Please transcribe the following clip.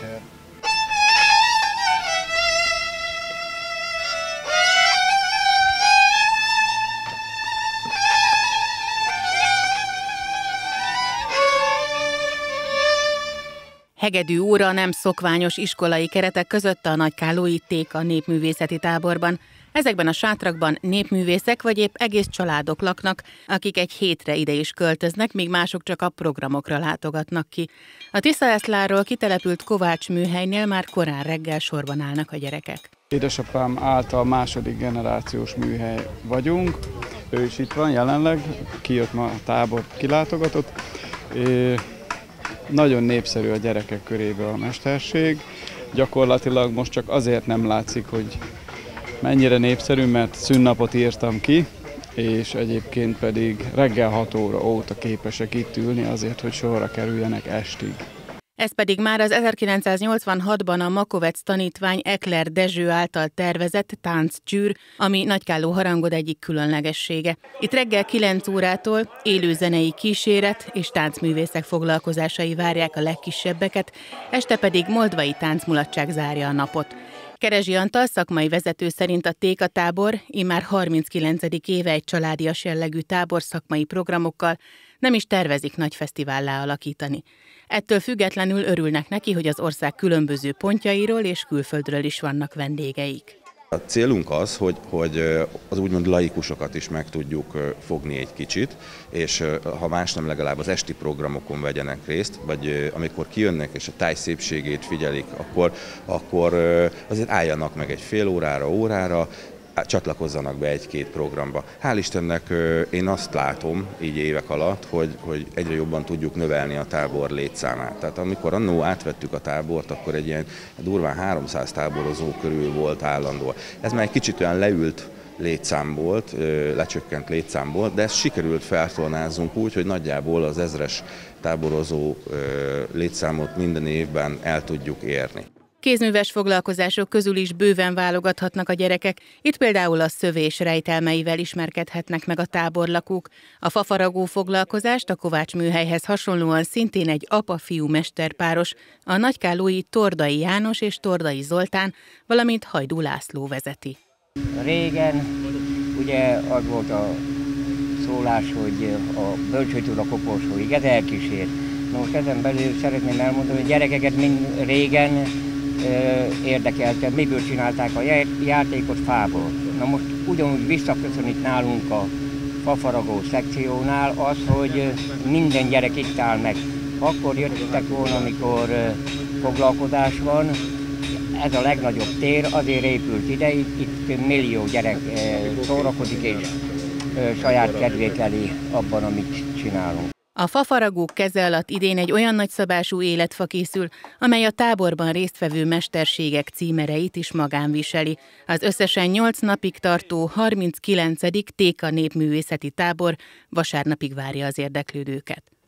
mester. Hegedű óra nem szokványos iskolai keretek között a nagykállói Téka népművészeti táborban. Ezekben a sátrakban népművészek vagy épp egész családok laknak, akik egy hétre ide is költöznek, míg mások csak a programokra látogatnak ki. A Tiszaeszláról kitelepült Kovács műhelynél már korán reggel sorban állnak a gyerekek. Édesapám által második generációs műhely vagyunk, ő is itt van jelenleg, kijött ma a tábort, kilátogatott. Nagyon népszerű a gyerekek körében a mesterség. Gyakorlatilag most csak azért nem látszik, hogy mennyire népszerű, mert szünnapot írtam ki, és egyébként pedig reggel 6 óra óta képesek itt ülni azért, hogy sorra kerüljenek estig. Ez pedig már az 1986-ban a Makovec tanítvány Ekler Dezső által tervezett tánccsűr, ami Nagykálló harangod egyik különlegessége. Itt reggel 9 órától élő zenei kíséret és táncművészek foglalkozásai várják a legkisebbeket, este pedig moldvai táncmulatság zárja a napot. Kerezsi Antal szakmai vezető szerint a Téka tábor immár 39. éve egy családias jellegű tábor szakmai programokkal, nem is tervezik nagy fesztivállá alakítani. Ettől függetlenül örülnek neki, hogy az ország különböző pontjairól és külföldről is vannak vendégeik. A célunk az, hogy az úgymond laikusokat is meg tudjuk fogni egy kicsit, és ha más nem, legalább az esti programokon vegyenek részt, vagy amikor kijönnek és a táj szépségét figyelik, akkor azért álljanak meg egy fél órára, órára, csatlakozzanak be egy-két programba. Hál' Istennek én azt látom így évek alatt, hogy egyre jobban tudjuk növelni a tábor létszámát. Tehát amikor annó átvettük a tábort, akkor egy ilyen durván 300 táborozó körül volt állandó. Ez már egy kicsit olyan leült létszám volt, lecsökkent létszám volt, de ezt sikerült feltornáznunk úgy, hogy nagyjából az 1000-es táborozó létszámot minden évben el tudjuk érni. Kézműves foglalkozások közül is bőven válogathatnak a gyerekek, itt például a szövés rejtelmeivel ismerkedhetnek meg a táborlakók. A fafaragó foglalkozást a Kovács műhelyhez hasonlóan szintén egy apa-fiú mesterpáros, a nagykállói Tordai János és Tordai Zoltán, valamint Hajdú László vezeti. Régen ugye az volt a szólás, hogy a bölcsőtől a koporsóig, ez elkísér. Most ezen belül szeretném elmondani, hogy gyerekeket mind régen érdekelte, miből csinálták a játékot, fából. Na most ugyanúgy visszaköszön itt nálunk a fafaragó szekciónál az, hogy minden gyerek itt áll meg. Akkor jöttek volna, amikor foglalkozás van, ez a legnagyobb tér, azért épült ide, itt millió gyerek szórakozik és saját kedvét leli abban, amit csinálunk. A fafaragók keze alatt idén egy olyan nagyszabású életfa készül, amely a táborban résztvevő mesterségek címereit is magán viseli. Az összesen 8 napig tartó 39. Téka népművészeti tábor vasárnapig várja az érdeklődőket.